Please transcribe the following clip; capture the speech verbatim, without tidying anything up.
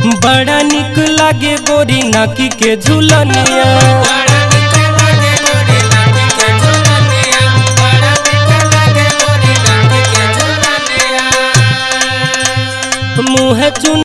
बड़ा निक लागे गोरी नाकी के झूलनिया। मुँह चुन